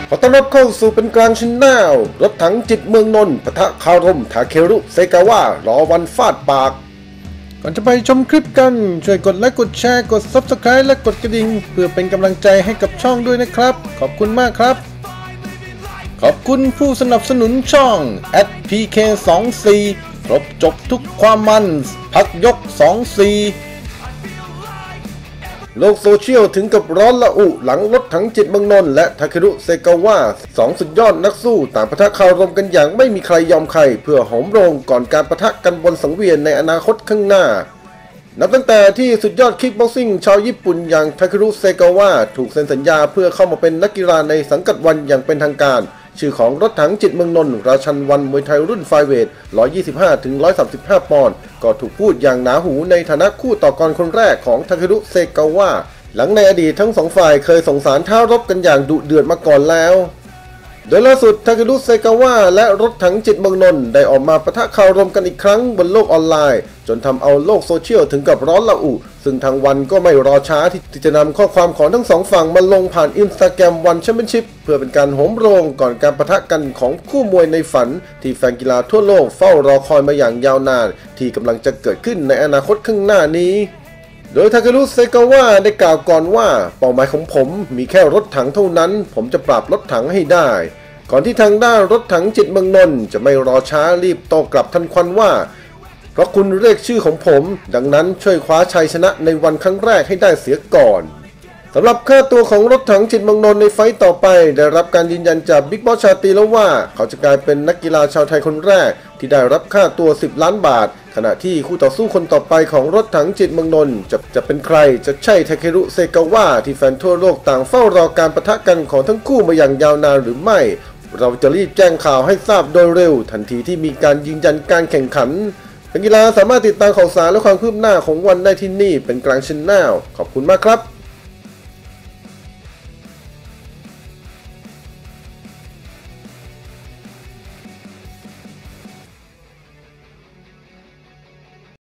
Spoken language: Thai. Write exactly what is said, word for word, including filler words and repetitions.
ขอต้อนรับเข้าสู่เป็นกลางชแนลรถถังจิตเมืองนนท์ปะทะคารมทาเครุเซกาวะรอวันฟาดปากก่อนจะไปชมคลิปกันช่วยกดไลค์กดแชร์กด ซับสไครบ์ และกดกระดิ่งเพื่อเป็นกำลังใจให้กับช่องด้วยนะครับขอบคุณมากครับขอบคุณผู้สนับสนุนช่อง แอท พี เค สองสี่ ครบจบทุกความมันพักยกสองสี่โลกโซเชียลถึงกับร้อนระอุหลังรถถังจิตเมืองนนท์และทาเครุเซกาวะสองสุดยอดนักสู้ต่างปะทะคารมกันอย่างไม่มีใครยอมใครเพื่อโหมโรงก่อนการปะทะกันบนสังเวียนในอนาคตข้างหน้านับตั้งแต่ที่สุดยอดคิกบ็อกซิ่งชาวญี่ปุ่นอย่างทาเครุเซกาวะถูกเซ็นสัญญาเพื่อเข้ามาเป็นนักกีฬาในสังกัดวันอย่างเป็นทางการชื่อของรถถังจิตเมืองนนท์ราชันวันมวยไทยรุ่นไฟเวท หนึ่งร้อยยี่สิบห้าถึงหนึ่งร้อยสามสิบห้า ปอนด์ก็ถูกพูดอย่างหนาหูในฐานะคู่ต่อกรคนแรกของทาเครุเซกาวะหลังในอดีตทั้งสองฝ่ายเคยส่งสารท้ารบกันอย่างดุเดือดมาก่อนแล้วโดยล่าสุดทาเครุเซกาวะและรถถังจิตเมืองนนท์ได้ออกมาปะทะคารมกันอีกครั้งบนโลกออนไลน์จนทำเอาโลกโซเชียลถึงกับร้อนระอุซึ่งทางวันก็ไม่รอช้าที่จะนำข้อความของทั้งสองฝั่งมาลงผ่านอินสตาแกรมวันแชมเปี้ยนชิพเพื่อเป็นการโหมโรงก่อนการปะทะกันของคู่มวยในฝันที่แฟนกีฬาทั่วโลกเฝ้ารอคอยมาอย่างยาวนานที่กำลังจะเกิดขึ้นในอนาคตข้างหน้านี้โดยทาเครุเซกาวะได้กล่าวก่อนว่าเป้าหมายของผมมีแค่รถถังเท่านั้นผมจะปราบรถถังให้ได้ก่อนที่ทางด้านรถถังจิตเมืองนนท์จะไม่รอช้ารีบโต้กลับทันควันว่าเพราะคุณเรียกชื่อของผมดังนั้นช่วยคว้าชัยชนะในวันครั้งแรกให้ได้เสียก่อนสำหรับค่าตัวของรถถังจิตเมืองนนท์ในไฟต์ต่อไปได้รับการยืนยันจากบิ๊กบอสชาตรีแล้วว่าเขาจะกลายเป็นนักกีฬาชาวไทยคนแรกที่ได้รับค่าตัวสิบล้านบาทขณะที่คู่ต่อสู้คนต่อไปของรถถังจิตเมืองนนท์จะจะเป็นใครจะใช่ทาเครุเซกาวะที่แฟนทั่วโลกต่างเฝ้ารอการปะทะกันของทั้งคู่มาอย่างยาวนานหรือไม่เราจะรีบแจ้งข่าวให้ทราบโดยเร็วทันทีที่มีการยืนยันการแข่งขันนักกีฬาสามารถติดตามข่าวสารและความคืบหน้าของวันได้ที่นี่เป็นกลางชแนลขอบคุณมากครับ